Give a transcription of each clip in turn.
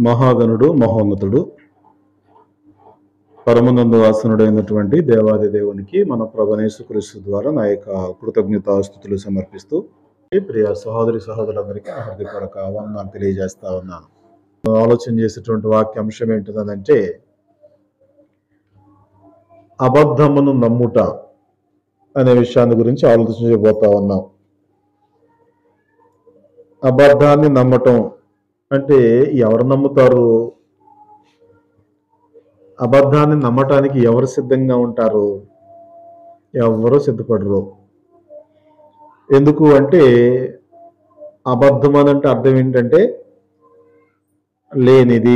మహాగణుడు మహోన్నతుడు పరమనందు ఆసనుడైనటువంటి దేవాది దేవునికి మన ప్రభువైన యేసుక్రీస్తు ద్వారా నా యొక్క కృతజ్ఞతాస్తుతులు సమర్పిస్తూ ప్రియ సహోదరి సహోదరులందరికీ నా హృదయపూర్వక వందనాలు తెలియజేస్తా ఉన్నాను. ఆలోచన చేసేటువంటి వాక్యాంశం ఏంటిదంటే అబద్ధమును నమ్ముట అనే విషయాన్ని గురించి ఆలోచించబోతా ఉన్నాం. అబద్ధాన్ని నమ్మటం అంటే ఎవరు నమ్ముతారు? అబద్ధాన్ని నమ్మటానికి ఎవరు సిద్ధంగా ఉంటారు? ఎవరు సిద్ధపడరు. ఎందుకు అంటే అబద్ధం అనంటే అర్థం ఏంటంటే లేనిది.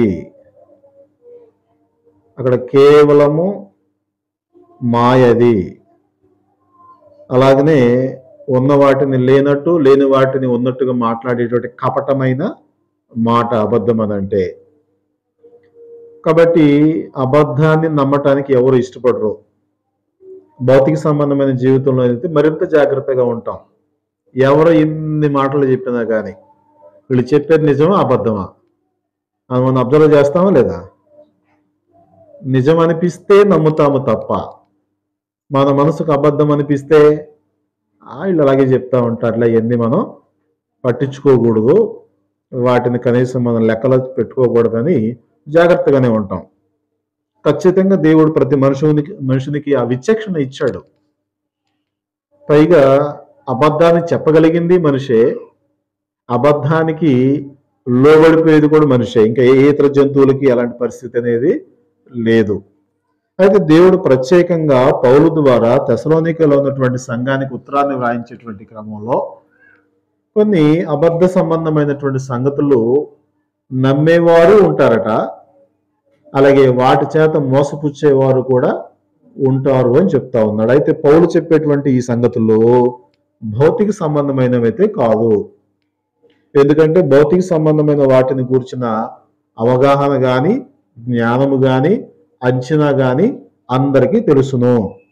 అక్కడ కేవలము మాయది. అలాగనే ఉన్న వాటిని లేనట్టు, లేని వాటిని ఉన్నట్టుగా మాట్లాడేటువంటి కపటమైన మాట అబద్ధం అనంటే. కాబట్టి అబద్ధాన్ని నమ్మటానికి ఎవరు ఇష్టపడరు. భౌతిక సంబంధమైన జీవితంలో అయితే మరింత జాగ్రత్తగా ఉంటాం. ఎవరు ఎన్ని మాటలు చెప్పినా కానీ వీళ్ళు చెప్పేది నిజమా అబద్ధమా అని మనం అబ్జర్వ్ చేస్తామా లేదా? నిజం అనిపిస్తే నమ్ముతాము తప్ప మన మనసుకు అబద్ధం అనిపిస్తే వీళ్ళు అలాగే చెప్తా ఉంటారులే, ఇవన్నీ మనం పట్టించుకోకూడదు, వాటిని కనీసం మనం లెక్కలో పెట్టుకోకూడదని జాగ్రత్తగానే ఉంటాం. ఖచ్చితంగా దేవుడు ప్రతి మనుషునికి ఆ విచక్షణ ఇచ్చాడు. పైగా అబద్ధాన్ని చెప్పగలిగింది మనిషే, అబద్ధానికి లోబడిపోయేది కూడా మనిషే. ఇంకా ఏ ఇతర జంతువులకి అలాంటి పరిస్థితి అనేది లేదు. అయితే దేవుడు ప్రత్యేకంగా పౌలు ద్వారా తెసలోనికలో ఉన్నటువంటి సంఘానికి ఉత్తరాన్ని వ్రాయించేటువంటి క్రమంలో కొన్ని అబద్ధ సంబంధమైనటువంటి సంగతులు నమ్మేవారు ఉంటారట, అలాగే వాటి చేత మోసపుచ్చేవారు కూడా ఉంటారు అని చెప్తా ఉన్నాడు. అయితే పౌలు చెప్పేటువంటి ఈ సంగతులు భౌతిక సంబంధమైనవైతే కాదు. ఎందుకంటే భౌతిక సంబంధమైన వాటిని గూర్చిన అవగాహన కానీ, జ్ఞానము కానీ, అంచనా కానీ అందరికీ తెలుసును.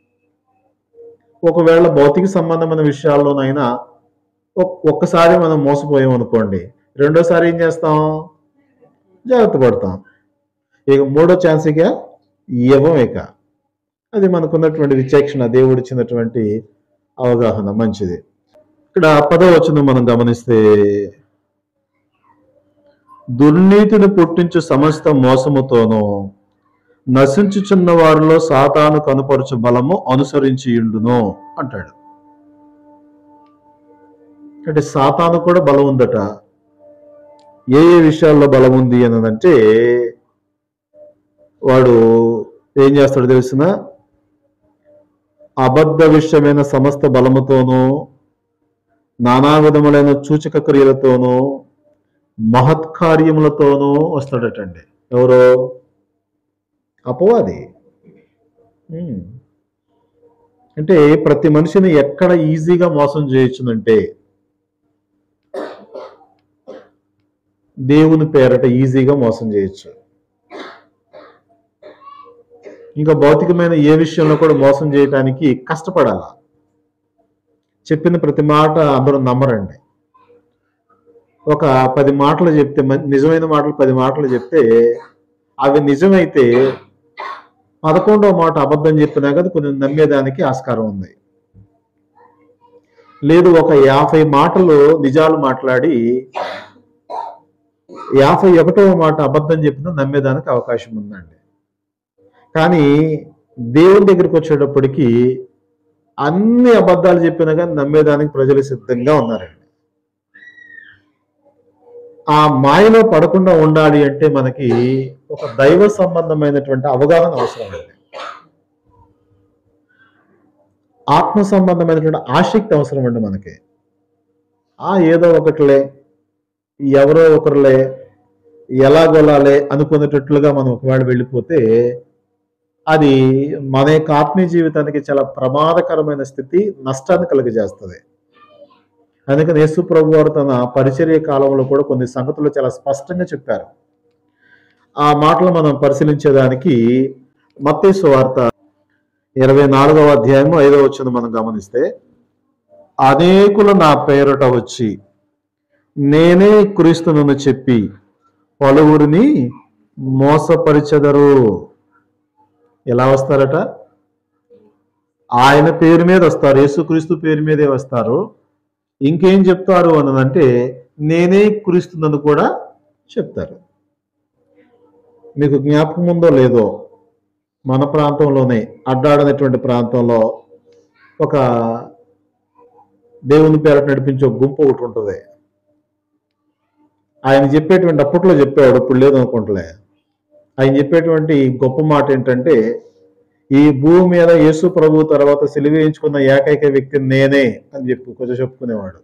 ఒకవేళ భౌతిక సంబంధమైన విషయాల్లోనైనా ఒక్కసారి మనం మోసపోయాం అనుకోండి, రెండోసారి ఏం చేస్తాం? జాగ్రత్త పడతాం. ఇక మూడో ఛాన్స్ ఇక ఇవ్వం. ఇక అది మనకున్నటువంటి విచక్షణ, దేవుడిచ్చినటువంటి అవగాహన మంచిది. ఇక్కడ 10వ వచనం మనం గమనిస్తే, దుర్నీతిని పుట్టించు సమస్త మోసముతోనూ నశించుచున్న వారిలో సాతాను కనుపరచు బలము అనుసరించి ఉండును అంటాడు. అంటే సాతాను కూడా బలం ఉందట. ఏ ఏ విషయాల్లో బలం ఉంది అన్నదంటే వాడు ఏం చేస్తాడు తెలిసిన, అబద్ధ విషయమైన సమస్త బలముతోనూ, నానా విధములైన సూచక క్రియలతోనూ, మహత్కార్యములతోనూ వస్తాడటండి. ఎవరో? అపవాది. అంటే ప్రతి మనిషిని ఎక్కడ ఈజీగా మోసం చేయొచ్చునంటే దేవుని పేరట ఈజీగా మోసం చేయొచ్చు. ఇంకా భౌతికమైన ఏ విషయంలో కూడా మోసం చేయడానికి కష్టపడాల. చెప్పిన ప్రతి మాట అందరూ నమ్మరండి. ఒక 10 మాటలు చెప్తే, నిజమైన మాటలు 10 మాటలు చెప్తే అవి నిజమైతే 11వ మాట అబద్ధం చెప్పినా కదా కొంచెం నమ్మేదానికి ఆస్కారం ఉంది. లేదు, ఒక 50 మాటలు నిజాలు మాట్లాడి 51వ మాట అబద్ధం చెప్పినా నమ్మేదానికి అవకాశం ఉందండి. కానీ దేవుని దగ్గరికి వచ్చేటప్పటికి అన్ని అబద్ధాలు చెప్పినా కానీ నమ్మేదానికి ప్రజలు సిద్ధంగా ఉన్నారండి. ఆ మాయలో పడకుండా ఉండాలి అంటే మనకి ఒక దైవ సంబంధమైనటువంటి అవగాహన అవసరం అండి. ఆత్మ సంబంధమైనటువంటి ఆసక్తి అవసరం అండి మనకి. ఏదో ఒకటిలే, ఎవరో ఒకరులే, ఎలాగోలాలే అనుకునేటట్లుగా మనం ఒకవేళ వెళ్ళిపోతే అది మన యొక్క ఆత్మీయ జీవితానికి చాలా ప్రమాదకరమైన స్థితి, నష్టాన్ని కలుగజేస్తుంది. అందుకని యేసు ప్రభు వారు తన పరిచర్య కాలంలో కూడా కొన్ని సంగతులు చాలా స్పష్టంగా చెప్పారు. ఆ మాటలు మనం పరిశీలించేదానికి మత్తయి సువార్త 24వ అధ్యాయము 5వ వచనం మనం గమనిస్తే, అనేకులు నా పేరట వచ్చి నేనే క్రీస్తునని చెప్పి పలువురిని మోసపరిచెదరు. ఎలా వస్తారట? ఆయన పేరు మీద వస్తారు, యేసుక్రీస్తు పేరు మీదే వస్తారు. ఇంకేం చెప్తారు అనంటే నేనే క్రీస్తునని కూడా చెప్తారు. మీకు జ్ఞాపకం ఉందో లేదో, మన ప్రాంతంలోనే అడ్డాడనటువంటి ప్రాంతంలో ఒక దేవుని పేరట నడిపించే ఒక గుంపు ఒకటి ఉంటుంది. ఆయన చెప్పేటువంటి, అప్పట్లో చెప్పేవాడు, ఇప్పుడు లేదు అనుకుంటలే, ఆయన చెప్పేటువంటి గొప్ప మాట ఏంటంటే, ఈ భూమి మీద యేసు ప్రభు తర్వాత సిలువ వేయించుకున్న ఏకైక వ్యక్తి నేనే అని కొంచెం చెప్పుకునేవాడు.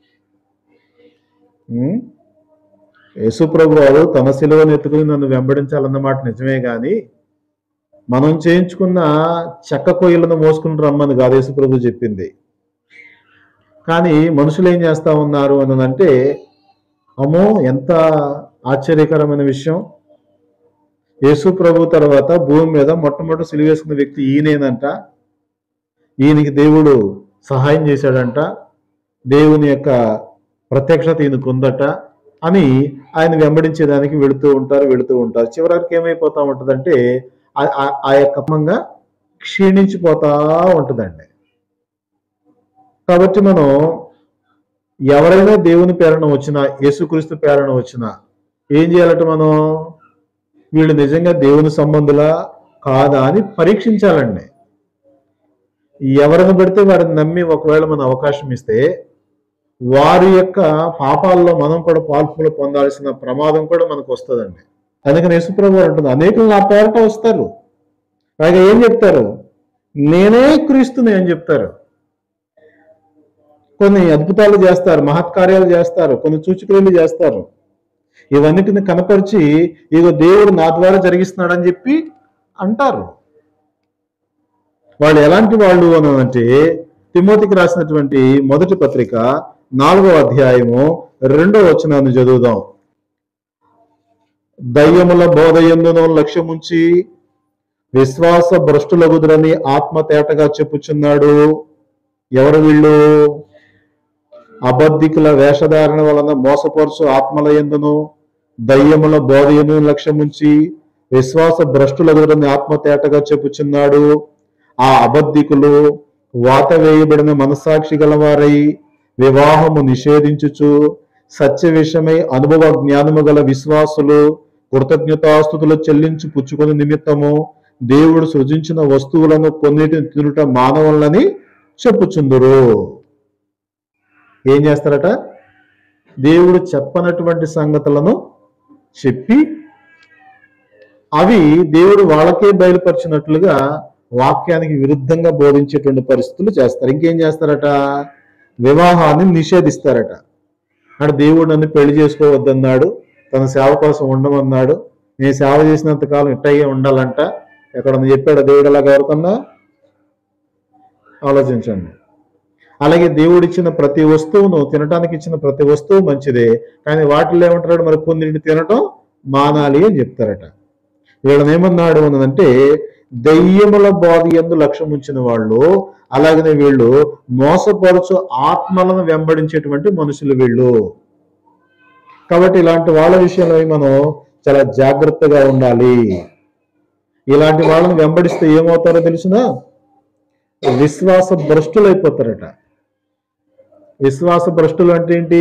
యేసు ప్రభు వారు తన సిలువను ఎత్తుకుని నన్ను వెంబడించాలన్నమాట నిజమే, కానీ మనం చేయించుకున్న చెక్క కొయ్యలను మోసుకుని రమ్మని కాదు యేసు ప్రభు చెప్పింది. కానీ మనుషులు ఏం చేస్తా ఉన్నారు అనంటే, అమ్మో ఎంత ఆశ్చర్యకరమైన విషయం, యేసు ప్రభు తర్వాత భూమి మీద మొట్టమొదటి సిలువ వేసుకున్న వ్యక్తి ఈయనేనంట, ఈయనకి దేవుడు సహాయం చేశాడంట, దేవుని యొక్క ప్రత్యక్షత ఈయనకు ఉందట అని ఆయన వెంబడించేదానికి వెళుతూ ఉంటారు. చివరికి ఏమైపోతా ఉంటుందంటే ఆ యొక్క క్రమంగా క్షీణించిపోతా ఉంటుందండి. కాబట్టి మనం ఎవరైనా దేవుని పేరణ వచ్చినా, యేసుక్రీస్తు పేరణ వచ్చినా ఏం చేయాలంటే, మనం వీళ్ళు నిజంగా దేవుని సంబంధులా కాదా అని పరీక్షించాలండి. ఎవరిని పడితే వారిని నమ్మి ఒకవేళ మనం అవకాశం ఇస్తే వారి యొక్క పాపాల్లో మనం కూడా పాల్పులు పొందాల్సిన ప్రమాదం కూడా మనకు వస్తుందండి. అందుకని యేసుప్రభు అంటుంది, అనేకులు నా పేరట వస్తారు, పైగా ఏం చెప్తారు, నేనే క్రీస్తుని అని చెప్తారు. కొన్ని అద్భుతాలు చేస్తారు, మహత్కార్యాలు చేస్తారు, కొన్ని సూచక్రియలు చేస్తారు. ఇవన్నిటిని కనపరిచి ఇగో దేవుడు నా ద్వారా జరిగిస్తున్నాడని చెప్పి అంటారు. వాళ్ళు ఎలాంటి వాళ్ళు అనంటే, తిమోతికి రాసినటువంటి మొదటి పత్రిక 4వ అధ్యాయము 2వ వచనాన్ని చదువుదాం. దయ్యముల బోధయందును లక్ష్యముంచి విశ్వాస భ్రష్టులగుదురని ఆత్మ తేటగా చెప్పుచున్నాడు. ఎవరు వీళ్ళు? అబద్ధికుల వేషధారణ వలన మోసపరుచు ఆత్మల యందును దయ్యముల బోధయను లక్ష్యముంచి విశ్వాస భ్రష్టులగుదురని ఆత్మ తేటగా చెప్పుచున్నాడు. ఆ అబద్ధికులు వాత వేయబడిన మనస్సాక్షి గలవారై వివాహము నిషేధించుచు సత్య విషయమై అనుభవ జ్ఞానము గల విశ్వాసులు కృతజ్ఞతాస్తుతులు చెల్లించి పుచ్చుకుని నిమిత్తము దేవుడు సృజించిన వస్తువులను కొన్నిటిని తినుట మానవులని చెప్పుచుందురు. ఏం చేస్తారట? దేవుడు చెప్పనటువంటి సంగతులను చెప్పి అవి దేవుడు వాళ్ళకే బయలుపరిచినట్లుగా వాక్యానికి విరుద్ధంగా బోధించేటువంటి పరిస్థితులు చేస్తారు. ఇంకేం చేస్తారట? వివాహాన్ని నిషేధిస్తారట. అంటే దేవుడు నన్ను పెళ్లి చేసుకోవద్దన్నాడు, తన సేవ కోసం ఉండమన్నాడు, నేను సేవ చేసినంత కాలం ఇట్టయ్యే ఉండాలంట. ఎక్కడన్నా చెప్పాడు దేవుడు అలాగ ఎవరికన్నా? ఆలోచించండి. అలాగే దేవుడిచ్చిన ప్రతి వస్తువును, తినటానికి ఇచ్చిన ప్రతి వస్తువు మంచిదే, కానీ వాటిలో ఏమంటాడు, మరి కొన్నింటిని తినటం మానాలి అని చెప్తారట. వీళ్ళని ఏమన్నాడు అనంటే, దయ్యముల బోధ యందు లక్ష్యం ఉంచిన వాళ్ళు, అలాగనే వీళ్ళు మోసపరుచు ఆత్మలను వెంబడించేటువంటి మనుషులు వీళ్ళు. కాబట్టి ఇలాంటి వాళ్ళ విషయంలో మనం చాలా జాగ్రత్తగా ఉండాలి. ఇలాంటి వాళ్ళని వెంబడిస్తే ఏమవుతారో తెలిసినా, విశ్వాస భ్రష్టులైపోతారట. విశ్వాస భ్రష్టులు అంటే ఏంటి?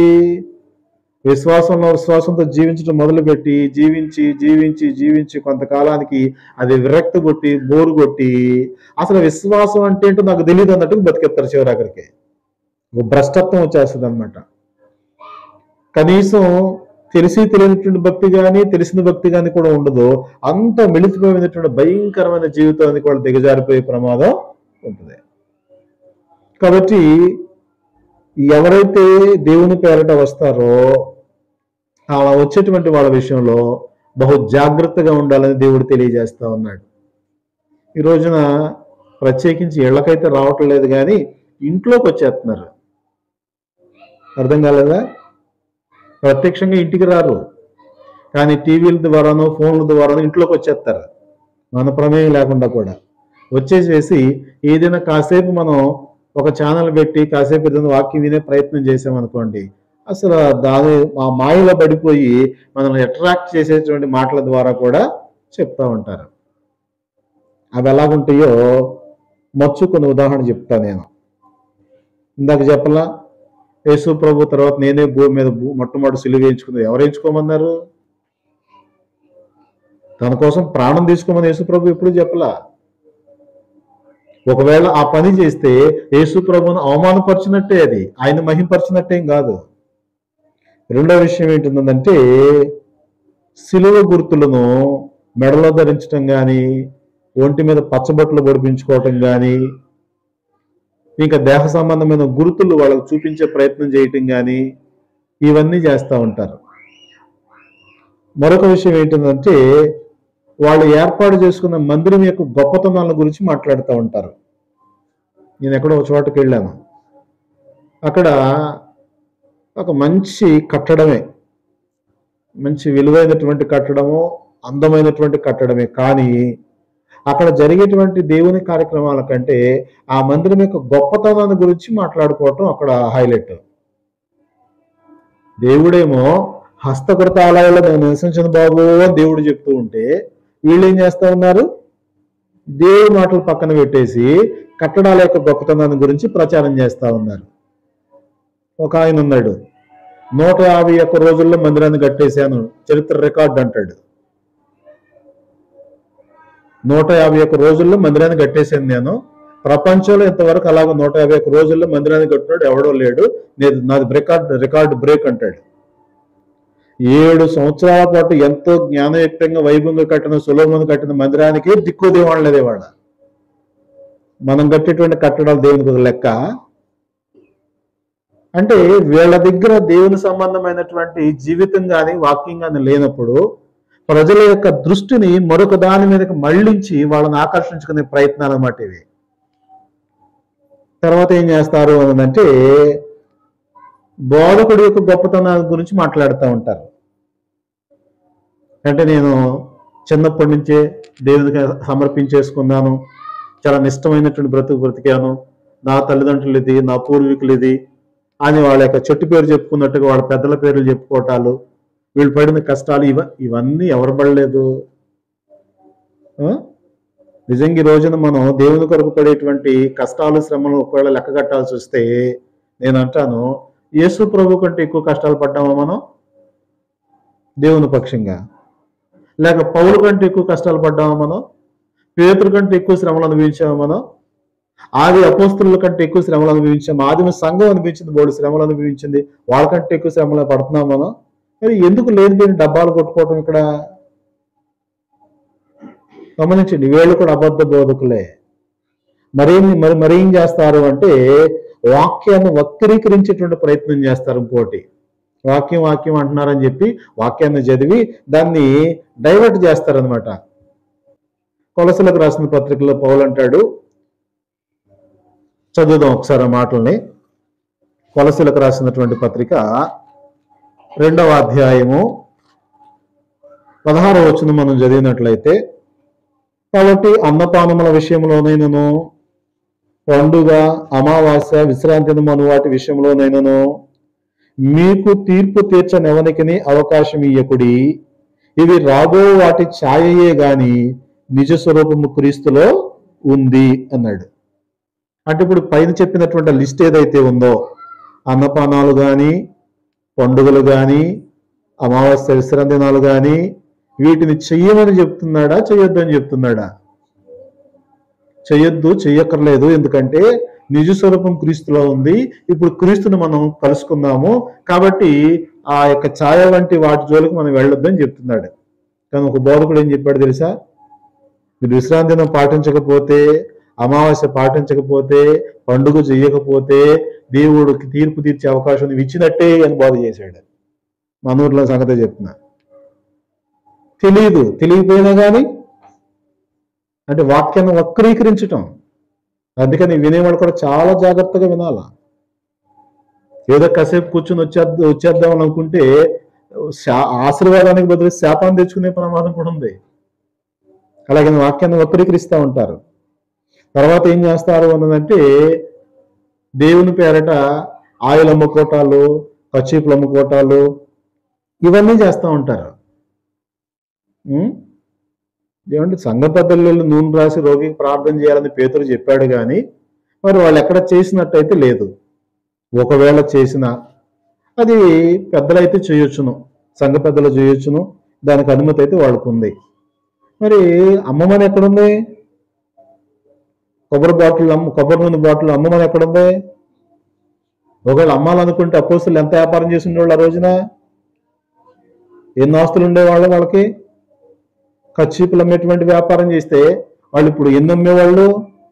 విశ్వాసంతో జీవించడం మొదలుపెట్టి జీవించి జీవించి జీవించి కొంతకాలానికి అది విరక్తి కొట్టి బోరు కొట్టి అసలు విశ్వాసం అంటే ఏంటో నాకు తెలియదు అన్నట్టు బతికెత్తారు. చివరాఖరికి భ్రష్టత్వం వచ్చేస్తుంది అనమాట. కనీసం తెలిసి తెలియనటువంటి భక్తి కానీ తెలిసిన భక్తి కానీ కూడా ఉండదు. అంత మిళితిపోయినటువంటి భయంకరమైన జీవితానికి వాళ్ళు దిగజారిపోయే ప్రమాదం ఉంటుంది. కాబట్టి ఎవరైతే దేవుని పేరట వస్తారో అలా వచ్చేటువంటి వాళ్ళ విషయంలో బహు జాగ్రత్తగా ఉండాలని దేవుడు తెలియజేస్తా ఉన్నాడు. ఈ రోజున ప్రత్యేకించి ఇళ్లకైతే రావటం లేదు, కానీ ఇంట్లోకి వచ్చేస్తున్నారు. అర్థం కాలేదా? ప్రత్యక్షంగా ఇంటికి రారు, కానీ టీవీల ద్వారానో ఫోన్ల ద్వారానో ఇంట్లోకి వచ్చేస్తారు, మన ప్రమేయం లేకుండా కూడా వచ్చేసేసి ఏదైనా కాసేపు మనం ఒక ఛానల్ పెట్టి కాసేపు ఏదైనా వాక్యం వినే ప్రయత్నం చేసామనుకోండి, అసలు దాని ఆ మాయలో పడిపోయి మనల్ని అట్రాక్ట్ చేసేటువంటి మాటల ద్వారా కూడా చెప్తా ఉంటారు. అవి ఎలాగుంటాయో మచ్చు కొన్ని ఉదాహరణ చెప్తా నేను. ఇందాక చెప్పలా, యేసు ప్రభు తర్వాత నేనే భూమి మీద మొట్టమొదటి సిలువ వేయించుకున్నది. ఎవరు వేయించుకోమన్నారు? తన కోసం ప్రాణం తీసుకోమని యేసు ప్రభు ఎప్పుడు చెప్పలా. ఒకవేళ ఆ పని చేస్తే యేసు ప్రభువును అవమానపరిచినట్టే, అది ఆయన మహింపరిచినట్టేం కాదు. రెండో విషయం ఏంటంటే, సిలువ గుర్తులను మెడలో ధరించడం కానీ, ఒంటి మీద పచ్చబొట్లు పొడిపించుకోవటం కానీ, ఇంకా దేహ సంబంధమైన గుర్తులు వాళ్ళకు చూపించే ప్రయత్నం చేయటం కానీ, ఇవన్నీ చేస్తూ ఉంటారు. మరొక విషయం ఏంటంటే, వాళ్ళు ఏర్పాటు చేసుకున్న మందిరం యొక్క గొప్పతనాల గురించి మాట్లాడుతూ ఉంటారు. నేను ఎక్కడో ఒక చోటకి వెళ్ళాను. అక్కడ ఒక మంచి కట్టడమే, మంచి విలువైనటువంటి కట్టడము, అందమైనటువంటి కట్టడమే. కానీ అక్కడ జరిగేటువంటి దేవుని కార్యక్రమాల కంటే ఆ మందిరం యొక్క గొప్పతనాన్ని గురించి మాట్లాడుకోవటం అక్కడ హైలైట్. దేవుడేమో హస్తకృత ఆలయాల్లో నేను నివసించిన బాబు అని దేవుడు చెప్తూ ఉంటే, వీళ్ళు ఏం చేస్తూ ఉన్నారు? దేవుడి మాటలు పక్కన పెట్టేసి కట్టడాల యొక్క గొప్పతనాన్ని గురించి ప్రచారం చేస్తూ ఉన్నారు. ఒక ఆయన ఉన్నాడు, 151 రోజుల్లో మందిరాన్ని కట్టేశాను, చరిత్ర రికార్డు అంటాడు. 151 రోజుల్లో మందిరాన్ని కట్టేశాను నేను, ప్రపంచంలో ఇంతవరకు అలాగ 151 రోజుల్లో మందిరాన్ని కట్టినాడు ఎవడో లేడు, నాది రికార్డు బ్రేక్ అంటాడు. 7 సంవత్సరాల పాటు ఎంతో జ్ఞానయుక్తంగా వైభవంగా కట్టిన సొలొమోను కట్టిన మందిరానికి దిక్కు దేవాళ్ళదే వాళ్ళ. మనం కట్టేటువంటి కట్టడాలు దేవునికి ఒక లెక్క. అంటే వీళ్ళ దగ్గర దేవుని సంబంధమైనటువంటి జీవితం కానీ వాక్యం కానీ లేనప్పుడు ప్రజల యొక్క దృష్టిని మరొక దాని మీదకి మళ్లించి వాళ్ళని ఆకర్షించుకునే ప్రయత్నాలు అన్నమాట ఇవి. తర్వాత ఏం చేస్తారు అనంటే, బోధకుడి యొక్క గొప్పతనాల గురించి మాట్లాడుతూ ఉంటారు. అంటే నేను చిన్నప్పటి నుంచే దేవునికి సమర్పించేసుకున్నాను, చాలా నిష్టమైనటువంటి బ్రతికాను, నా తల్లిదండ్రులు ఇది, నా పూర్వీకులు ఇది అని వాళ్ళ యొక్క చెట్టు పేరు చెప్పుకున్నట్టుగా వాళ్ళ పెద్దల పేర్లు చెప్పుకోవటాలు, వీళ్ళు పడిన కష్టాలు ఇవన్నీ ఎవరు పడలేదు. నిజంగా ఈ రోజున మనం దేవుని కొరకు పడేటువంటి కష్టాలు శ్రమలు ఒకవేళ లెక్క కట్టాల్సి వస్తే నేను అంటాను, యేసు ప్రభు కంటే ఎక్కువ కష్టాలు పడ్డామా మనం దేవుని పక్షంగా? లేక పౌలు కంటే ఎక్కువ కష్టాలు పడ్డామా మనం? పేతురు కంటే ఎక్కువ శ్రమలు అనుభవించామా మనం? ఆది అపోస్తుల కంటే ఎక్కువ శ్రమలు అనుభవించాము, ఆదిమ సంఘం అనిపించింది, బోడు శ్రమలు అనుభవించింది, వాళ్ళకంటే ఎక్కువ శ్రమలు పడుతున్నాం మనం. మరి ఎందుకు లేని దీన్ని డబ్బాలు కొట్టుకోవటం? ఇక్కడ గమనించండి, వీళ్ళు కూడా అబద్ధ బోధకులే. మరేం చేస్తారు అంటే, వాక్యాన్ని వక్రీకరించేటువంటి ప్రయత్నం చేస్తారు. ఇంకోటి, వాక్యం అంటున్నారని చెప్పి వాక్యాన్ని చదివి దాన్ని డైవర్ట్ చేస్తారనమాట. కొలసలకు రాసిన పత్రికలో పౌలు అంటాడు, చదువుదాం ఒకసారి ఆ మాటల్ని. కొలసలకు రాసినటువంటి పత్రిక 2వ అధ్యాయము 16వ వచనం మనం చదివినట్లయితే, కాబట్టి అన్నపానముల విషయంలోనైనను, పండుగ, అమావాస్య, విశ్రాంతి దినము వాటి విషయంలోనైనను మీకు తీర్పు తీర్చనెవనికిని అవకాశం ఇయ్యకుడి. ఇవి రాబో వాటి ఛాయయే గాని నిజ స్వరూపము క్రీస్తులో ఉంది అన్నాడు. అంటే ఇప్పుడు పైన చెప్పినటువంటి లిస్ట్ ఏదైతే ఉందో, అన్నపానాలు కానీ, పండుగలు కానీ, అమావాస్య, విశ్రాంతి దినాలు కానీ, వీటిని చెయ్యమని చెప్తున్నాడా, చెయ్యొద్దని చెప్తున్నాడా? చెయ్యొద్దు, చెయ్యక్కర్లేదు, ఎందుకంటే నిజ స్వరూపం క్రీస్తులో ఉంది. ఇప్పుడు క్రీస్తుని మనం కలుసుకుందాము, కాబట్టి ఆ యొక్క ఛాయ వంటి వాటి జోలికి మనం వెళ్ళొద్దని చెప్తున్నాడు. కానీ ఒక బోధకుడు ఏం చెప్పాడు తెలుసా? మీరు విశ్రాంతి దినం పాటించకపోతే, అమావాస్య పాటించకపోతే, పండుగ చెయ్యకపోతే దేవుడికి తీర్పు తీర్చే అవకాశం ఇచ్చినట్టే అని బోధ చేశాడు. మన ఊర్లో సంగతే చెప్తున్నా. తెలియకపోయినా కానీ అంటే వాక్యాన్ని వక్రీకరించటం. అందుకని వినేవాళ్ళు కూడా చాలా జాగ్రత్తగా వినాల. ఏదో కాసేపు కూర్చొని వచ్చేద్దాం అనుకుంటే ఆశీర్వాదానికి బదులు శాపాన్ని తెచ్చుకునే ప్రమాదం కూడా ఉంది. అలాగే వాక్యాన్ని వక్రీకరిస్తూ ఉంటారు. తర్వాత ఏం చేస్తారు అన్నదంటే, దేవుని పేరట ఆయిల్ అమ్ముకోటాలు, కచ్చీపులు అమ్ముకోవటాలు ఇవన్నీ చేస్తూ ఉంటారు. ఏమంటే సంఘ పెద్దలు నూనె రాసి రోగికి ప్రార్థన చేయాలని పేతురు చెప్పాడు కానీ మరి వాళ్ళు ఎక్కడ చేసినట్టయితే లేదు. ఒకవేళ చేసినా అది పెద్దలైతే చేయొచ్చును, సంఘ పెద్దలు చేయొచ్చును, దానికి అనుమతి అయితే వాళ్ళకు ఉంది. మరి అమ్మమని ఎక్కడుంది? కొబ్బరి నూనె బాటిల్ అమ్మమని ఎక్కడుంది? ఒకవేళ అమ్మాలనుకుంటే అపోస్తులు ఎంత వ్యాపారం చేసి ఉండేవాళ్ళు ఆ రోజున? ఎన్ని ఆస్తులు ఉండేవాళ్ళు వాళ్ళకి? కచ్చీపులు అమ్మేటువంటి వ్యాపారం చేస్తే వాళ్ళు ఇప్పుడు ఎన్ని అమ్మేవాళ్ళు?